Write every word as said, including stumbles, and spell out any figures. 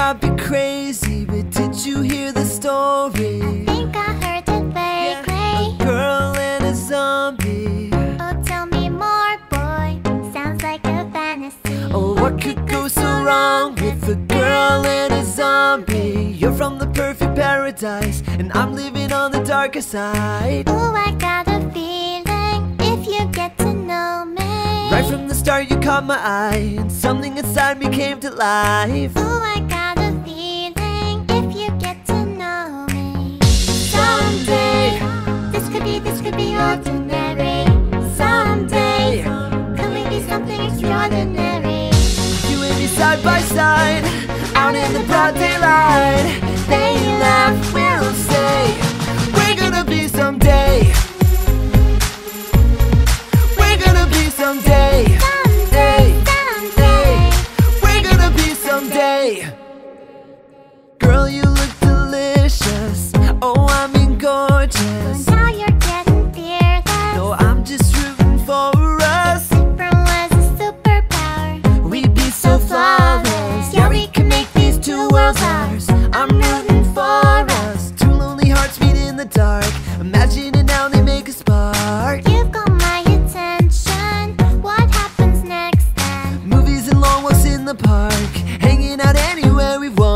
might be crazy, but did you hear the story? I think I heard it vaguely. A girl and a zombie. Oh, tell me more, boy. Sounds like a fantasy. Oh, what could go so wrong with a girl and a zombie? You're from the perfect paradise, and I'm living on the darker side. Ooh, I got a feeling if you get to know me. Right from the start you caught my eye, and something inside me came to life. Ooh, I got a feeling if you get to know me. Someday, This could be, this could be ordinary. someday, Could we be something extraordinary? you and me side by side, out in the broad daylight. They laugh, we'll say, we're gonna be someday. We're gonna be someday. Someday, someday. We're gonna be someday. Girl, you look delicious. Oh, I mean gorgeous. Now you're getting fearless. No, I'm just rooting for us. From was a superpower. We'd be so flawless. Yeah, we can make these two worlds ours. I'm rooting for us. Two lonely hearts meet in the dark. Imagine it now, they make a spark. You've got my attention. What happens next then? Movies and long walks in the park, hanging out anywhere we want.